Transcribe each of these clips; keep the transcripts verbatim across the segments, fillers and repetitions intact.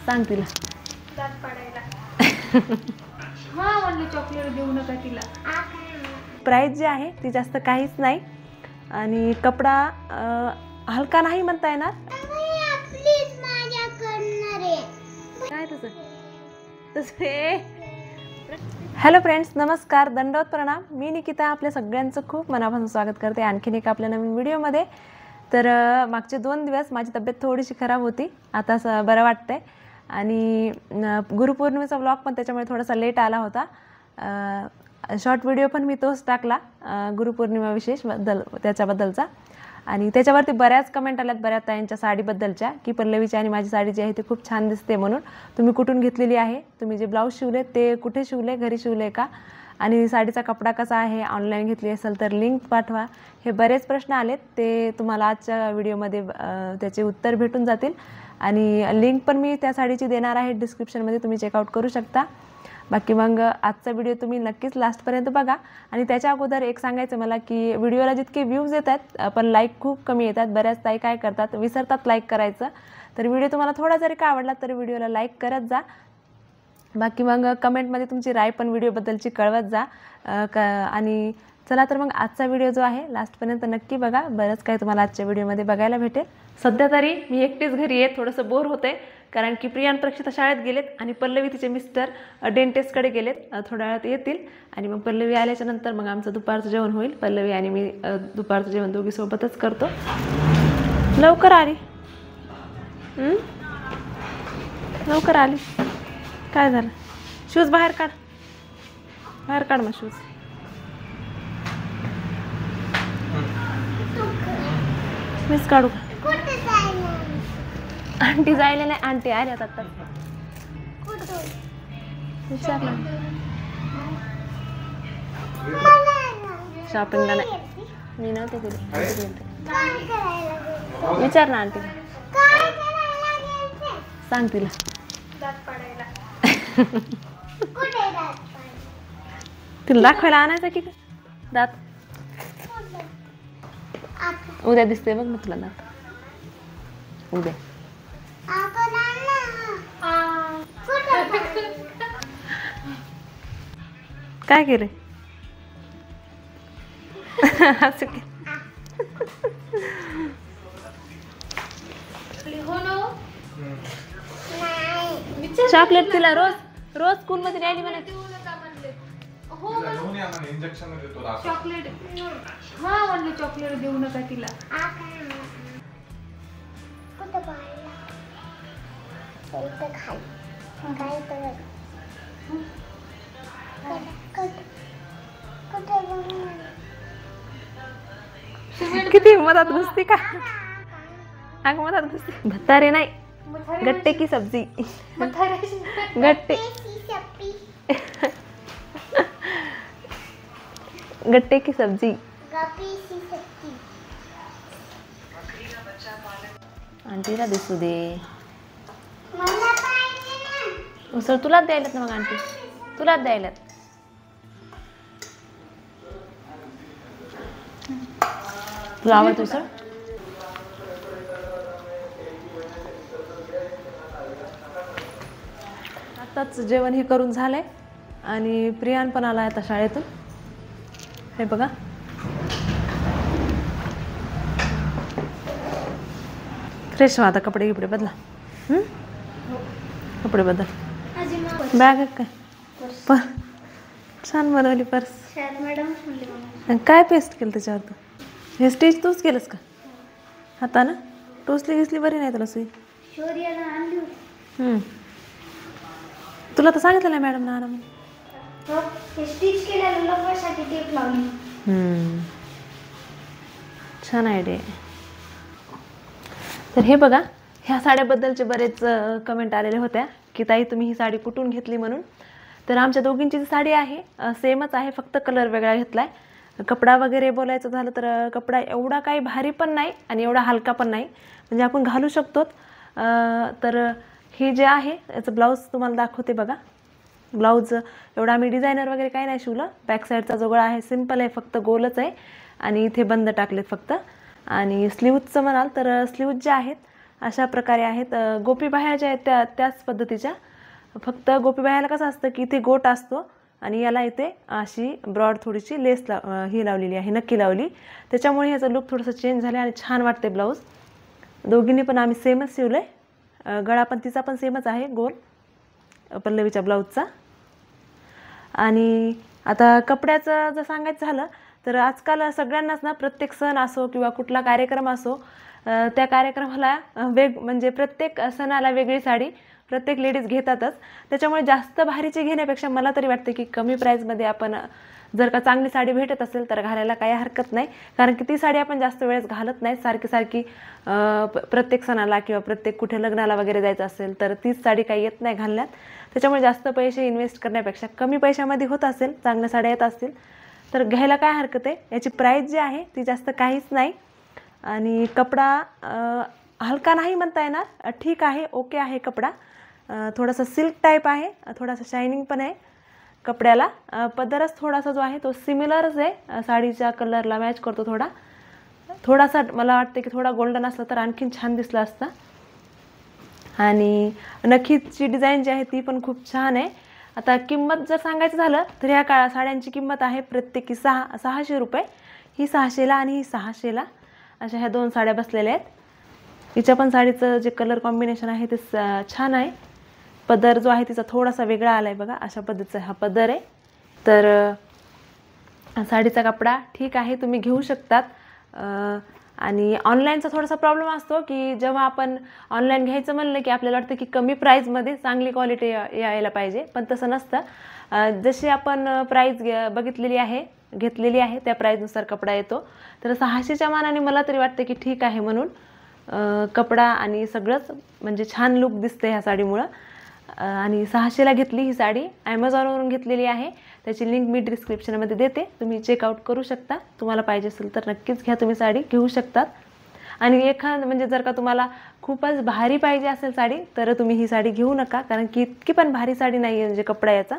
सांग तिला दात पाडायला. हा म्हणले चॉकलेट देऊ नका तिला. प्राईस जी आहे ती जास्त काहीच नाही आणि कपडा हलका नाही म्हणता येणार. काय तुझं तुझे. हॅलो फ्रेंड्स, नमस्कार, दंडवत प्रणाम. मी निकिता आपल्या सगळ्यांचं खूप मनापासून स्वागत करते आणखीन एक आपल्या नवीन व्हिडिओमध्ये. तर मागचे दोन दिवस माझी तब्येत थोडीशी खराब होती, आता स बरं वाटतंय आणि गुरुपौर्णिमेचा व्लॉग पण त्याच्यामुळे थोडासा लेट आला होता. शॉर्ट व्हिडिओ पण मी तोच टाकला गुरुपौर्णिमा विशेषबद्दल त्याच्याबद्दलचा आणि त्याच्यावरती बऱ्याच कमेंट आल्यात बऱ्याच ताईंच्या साडीबद्दलच्या की पल्लवीची आणि माझी साडी जी आहे ती खूप छान दिसते म्हणून. तुम्ही कुठून घेतलेली आहे, तुम्ही जे ब्लाऊज शिवले ते कुठे शिवले, घरी शिवले का, आणि साडीचा कपडा कसा आहे, ऑनलाईन घेतली असेल तर लिंक पाठवा. हे बरेच प्रश्न आलेत, ते तुम्हाला आजच्या व्हिडिओमध्ये त्याचे उत्तर भेटून जातील आणि लिंक पण मी त्या साडीची देणार आहे डिस्क्रिप्शनमध्ये, तुम्ही चेकआउट करू शकता. बाकी मग आजचा व्हिडिओ तुम्ही नक्कीच लास्टपर्यंत बघा. आणि त्याच्या अगोदर एक सांगायचं मला की व्हिडिओला जितके व्ह्यूज येतात पण लाईक खूप कमी येतात. बऱ्याच ताई काय करतात, विसरतात लाईक करायचं. तर व्हिडिओ तुम्हाला थोडा जरी का आवडला तर व्हिडिओला लाईक करत जा. बाकी मग कमेंटमध्ये तुमची राय पण व्हिडिओबद्दलची कळवत जा. क आणि चला तर मग आजचा व्हिडिओ जो आहे लास्टपर्यंत नक्की बघा, बरंच काय तुम्हाला आजच्या व्हिडिओमध्ये बघायला भेटेल. सध्या तरी मी एकटीच घरी आहे, थोडंसं बोर होतं आहे कारण की प्रिया आणि प्रक्षिता शाळेत गेलेत आणि पल्लवी तिचे मिस्टर डेंटिस्टकडे गेलेत, थोड्या वेळात येतील आणि मग पल्लवी आल्याच्या नंतर मग आमचं दुपारचं जेवण होईल. पल्लवी आणि मी दुपारचं जेवण दोघी सोबतच करतो. लवकर आली, लवकर आली. काय झालं, शूज बाहेर काढ, बाहेर काढ मग शूज. मीच काढू का? आंटी जायला नाही, आंटी आल्यात आता. विचार ना, शॉपिंगला नाही, मी नव्हते गेले. विचार ना आंटी, सांग तिला. दात पाडायला. तिला दाखवायला आणायचं की दात. उद्या दिसते बघ मग तुला दात उद्या. काय केले चॉकलेट तिला रोज रोज स्कूल मध्ये न्यायली म्हणा. चॉकलेट हा म्हणले चॉकलेट देऊ नका तिला. किती मधात घुसती का, अग मधात घुसती. भत्तारे नाही, गट्टे की सब्जी. गट्टे गट्टे की सब्जी. आंटीला दिसू दे. उसळ तुलाच द्यायलात ना मग आंटी, तुलाच द्यायलात. तुला आवडत उसळ? आताच जेवण हे करून झालंय आणि प्रियान पण आला आता शाळेतून. हे बघा, फ्रेश व्हा आता, कपडे गिपडे बदला. कपडे बदल. बॅग काय पर छान बनवली पर्स. काय पेस्ट केलं त्याच्यावर तू? हे स्टिच तूच केलंस का हातानं? टोचली घिसली बरी नाही तुला सुई? तुला तर सांगितलं नाही मॅडम ना म्हणून. छान आयडिया. तर हे बघा, ह्या साड्याबद्दलचे बरेच कमेंट आलेले होत्या की ताई तुम्ही ही साडी कुठून घेतली म्हणून. तर आमच्या दोघींची जी साडी आहे सेमच आहे, फक्त कलर वेगळा घेतलाय. कपडा वगैरे बोलायचं झालं तर कपडा एवढा काही भारी पण नाही आणि एवढा हलका पण नाही, म्हणजे आपण घालू शकतो. तर हे जे आहे याचं ब्लाऊज तुम्हाला दाखवते बघा. ब्लाऊज एवढा आम्ही डिझायनर वगैरे काही नाही शिवलं. बॅक साईडचा जो गळा आहे सिंपल आहे, फक्त गोलच आहे आणि इथे बंद टाकलेत फक्त. आणि स्लीव्जचं म्हणाल तर स्लीव्ज जे आहेत अशा प्रकारे आहेत. गोपीबाह्या ज्या आहेत त्या त्याच पद्धतीच्या, फक्त गोपीबाह्याला कसं असतं की इथे गोट असतो आणि याला इथे अशी ब्रॉड थोडीशी लेस लाव ही लावलेली आहे, नक्की लावली. त्याच्यामुळे ह्याचं लुक थोडंसं चेंज झालं आणि छान वाटते ब्लाऊज. दोघींनी पण आम्ही सेमच शिवलं आहे. गळा पण तिचा पण सेमच आहे गोल पल्लवीच्या ब्लाऊजचा. आणि आता कपड्याचं जर सांगायचं झालं तर आजकाल सगळ्यांनाच ना प्रत्येक सण असो किंवा कुठला कार्यक्रम असो, त्या कार्यक्रमाला वेग म्हणजे प्रत्येक सणाला वेगळी साडी प्रत्येक लेडीज घेतातच. त्याच्यामुळे जास्त भारीची घेण्यापेक्षा मला तरी वाटते की कमी प्राईजमध्ये आपण जर का चांगली साडी भेटत असेल तर घालायला काही हरकत नाही. कारण की ती साडी आपण जास्त वेळेस घालत नाही. सारखी सारखी प्रत्येक सणाला किंवा प्रत्येक कुठे लग्नाला वगैरे जायचं असेल तर तीच साडी काही येत नाही घालण्यात. त्याच्यामुळे जास्त पैसे इन्व्हेस्ट करण्यापेक्षा कमी पैशामध्ये होत असेल, चांगल्या साड्या येत असतील तर घ्यायला काय हरकत आहे. याची प्राईस जी आहे ती जास्त काहीच नाही. आणि कपडा हलका नाही म्हणता येणार, ठीक आहे, ओके आहे कपडा. थोडासा सिल्क टाईप आहे, थोडासा शायनिंग पण आहे कपड्याला. पदरच थोडासा जो आहे तो सिमिलरच आहे, साडीच्या कलरला मॅच करतो. थोडा थोडासा मला वाटतं की थोडा गोल्डन असला तर आणखीन छान दिसला असता. आणि नखीची डिझाईन जी आहे ती पण खूप छान आहे. आता किंमत जर सांगायचं झालं तर ह्या काळा साड्यांची किंमत आहे प्रत्येकी सहा सहाशे रुपये. ही सहाशेला आणि ही सहाशेला अशा ह्या दोन साड्या बसलेल्या आहेत. हिच्या पण साडीचं जे कलर कॉम्बिनेशन आहे ते छान आहे. पदर जो आहे तिचा थोडासा वेगळा आला आहे बघा, अशा पद्धतीचा हा पदर आहे. तर साडीचा कपडा ठीक आहे, तुम्ही घेऊ शकतात. आणि ऑनलाईनचा थोडासा प्रॉब्लेम असतो की जेव्हा आपण ऑनलाईन घ्यायचं म्हणलं की आपल्याला वाटतं की कमी प्राईजमध्ये चांगली क्वालिटी यायला पाहिजे, पण तसं नसतं. जशी आपण प्राईज बघितलेली आहे घेतलेली आहे त्या प्राईजनुसार कपडा येतो. तर सहाशेच्या मानाने मला तरी वाटतं की ठीक आहे म्हणून. कपडा आणि सगळंच म्हणजे छान लुक दिसतं ह्या साडीमुळं. आणि सहाशेला घेतली ही साडी, ॲमेझॉनवरून घेतलेली आहे. त्याची लिंक मी डिस्क्रिप्शनमध्ये देते, तुम्ही चेकआउट करू शकता. तुम्हाला पाहिजे असेल तर नक्कीच घ्या, तुम्ही साडी घेऊ शकतात. आणि एखाद म्हणजे जर का तुम्हाला खूपच भारी पाहिजे असेल साडी तर तुम्ही ही साडी घेऊ नका, कारण की इतकी पण भारी साडी नाही आहे म्हणजे कपडा याचा.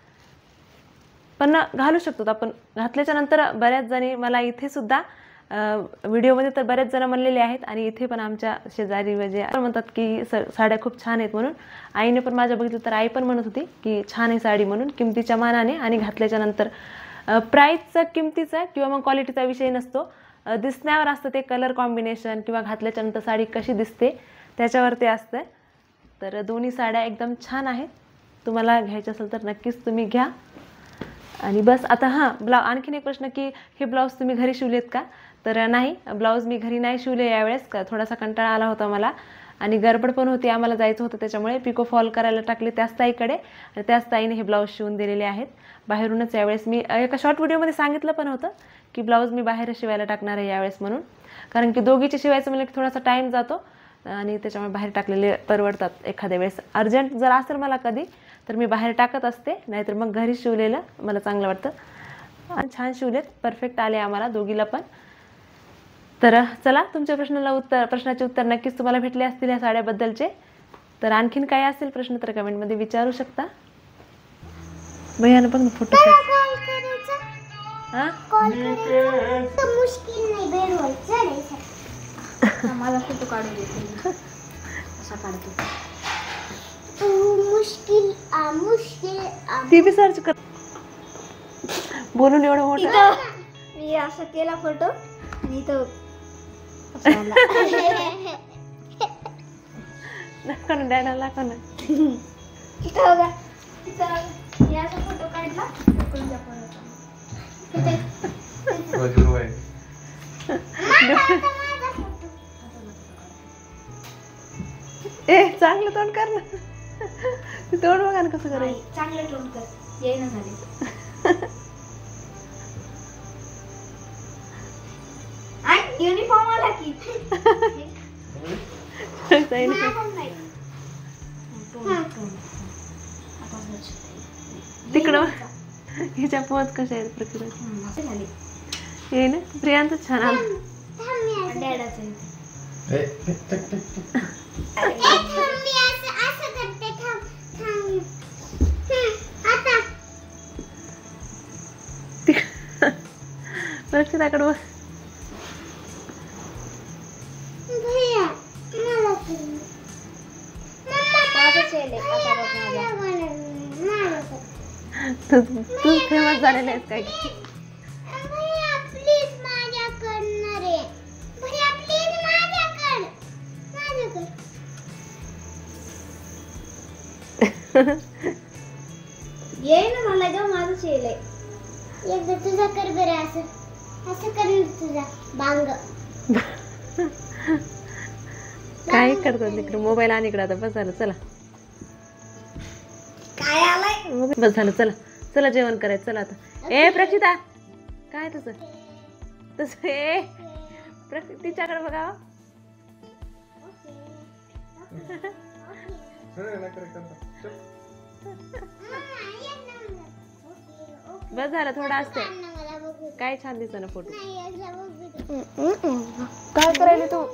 पण घालू शकतो आपण. घातल्याच्या नंतर बऱ्याच जणी मला इथे सुद्धा व्हिडिओमध्ये तर बरेच जण म्हणलेले आहेत आणि इथे पण आमच्या शेजारी म्हणजे म्हणतात की स साड्या खूप छान आहेत म्हणून. आईने पण माझ्या बघितलं तर आई पण म्हणत होती की छान आहे साडी म्हणून, किमतीच्या मानाने. आणि घातल्याच्या नंतर प्राईसचा किमतीचा किंवा मग क्वालिटीचा विषय नसतो, दिसण्यावर असतं ते कलर कॉम्बिनेशन किंवा घातल्याच्या नंतर साडी कशी दिसते त्याच्यावर ते असतं. तर दोन्ही साड्या एकदम छान आहेत. तुम्हाला घ्यायचं असेल तर नक्कीच तुम्ही घ्या. आणि बस आता हां ब्ला आणखीन एक प्रश्न की हे ब्लाऊज तुम्ही घरी शिवलेत का? तर नाही, ब्लाऊज मी घरी नाही शिवले यावेळेस. का थोडासा कंटाळा आला होता मला आणि गडबड पण होती, आम्हाला जायचं होतं. त्याच्यामुळे पिको फॉल करायला टाकले त्याच ताईकडे आणि त्याच ताईने हे ब्लाऊज शिवून दिलेले आहेत बाहेरूनच. यावेळेस मी एका शॉर्ट व्हिडिओमध्ये सांगितलं पण होतं की ब्लाऊज मी बाहेर शिवायला टाकणार आहे यावेळेस म्हणून. कारण की दोघीचे शिवायचं म्हणजे की थोडासा टाईम जातो आणि त्याच्यामुळे बाहेर टाकलेले परवडतात. एखाद्या वेळेस अर्जंट जर असेल मला कधी तर मी बाहेर टाकत असते, नाहीतर मग घरी शिवलेलं मला चांगलं वाटतं. आणि छान शिवलेत, परफेक्ट आले आम्हाला दोघीला पण. तर चला, तुमच्या प्रश्नाला उत्तर प्रश्नाचे उत्तर नक्कीच तुम्हाला भेटले असतील या साड्याबद्दलचे. तर आणखीन काय असेल प्रश्न तर कमेंटमध्ये विचारू शकता. भैयानं पण फोटो हां माझा फोटो काढून देते. असा काढतो. मुश्किल आ मुश्किल आ ती बी सर्च कर. बोलून एवढं मोठं मी असं केला फोटो आणि तो दाखव ना डॅडा, दाखव ना. इथं बघा, इथं मी असा फोटो काढला कोणत्या ए चांगलं तोंड कर ना. तोंड बघा ना कसं करायचं. चांगलं तोंड कर, येईना झाले. आणि युनिफॉर्म आला की तिकडं हिच्या पोत कशा आहेत प्रकृती हे ना. प्रियांच छान आलं. रक्षिताकडे बस. भैया मला शेले आता बघ माझा. तू तू फेमस झालेला आहेस काय? भैया प्लीज माझ्याकडनं रे. भैया प्लीज माझ्याकडं. माझ्याकडं. ये ना मला ग माझं शेल आहे. एकदा तुझा कर बरं असं असं कर ना तुझा बांग. काय करतो तिकडे मोबाईल आणि इकडे आता बस झालं चला. काय आलाय? बस झालं चला चला जेवण करायचं चला आता. ए प्रक्षिता काय तुझं तसं ए प्रक्षित तिच्याकडे बघा. बस झालं थोडं असते काय छान दिसत ना फोटो. काय करायली तू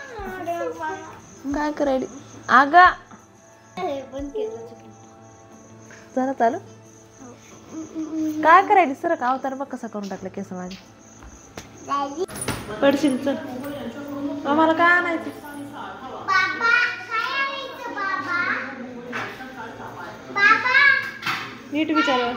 काय करायली आगा जरा चालू काय करायली सर का अवतार बघ कसा करून टाकला केस माझे. पडशील चल आम्हाला काय आणायचं. नीट विचार.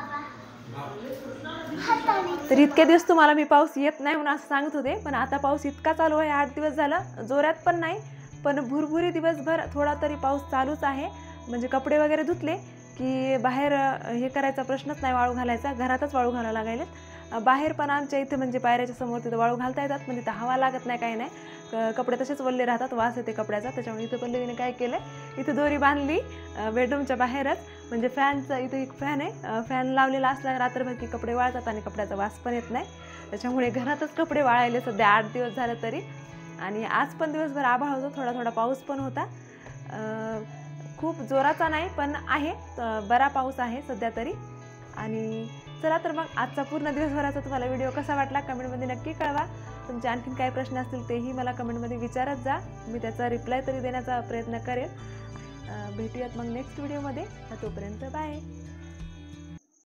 तर इतके दिवस तुम्हाला मी पाऊस येत नाही म्हणून असं सांगत होते पण आता पाऊस इतका चालू आहे. आठ दिवस झालं जोरात पण नाही पण भुरभुरी दिवसभर थोडा तरी पाऊस चालूच आहे. म्हणजे कपडे वगैरे धुतले की बाहेर हे करायचा प्रश्नच नाही. वाळू घालायचा घरातच वाळू घालायला लागले. बाहेर पण आमच्या इथे म्हणजे पायऱ्याच्या समोर तिथं वाळू घालता येतात म्हणजे तिथं हवा लागत नाही काही नाही. कपडे तसेच वल्ले राहतात वास येते कपड्याचा. त्याच्यामुळे इथं पल्लवीने काय केलं इथं दोरी बांधली बेडरूमच्या बाहेरच. म्हणजे फॅनचं इथं एक फॅन आहे फॅन लावलेला असला रात्रभर की कपडे वाळतात आणि कपड्याचा वास पण येत नाही. त्याच्यामुळे घरातच कपडे वाळायले सध्या आठ दिवस झालं तरी. आणि आज पण दिवसभर आभाळ होतं थोडा थोडा पाऊस पण होता. खूप जोराचा नाही पण आहे बरा पाऊस आहे सध्या तरी. आणि चला तर मग आजचा पूर्ण दिवसभराचा तुम्हाला व्हिडिओ कसा वाटला कमेंटमध्ये नक्की कळवा. तुमचे आणखीन काय प्रश्न असतील तेही मला कमेंटमध्ये विचारत जा. मी त्याचा रिप्लाय तरी देण्याचा प्रयत्न करेन. भेटूयात मग नेक्स्ट व्हिडिओमध्ये. तोपर्यंत बाय.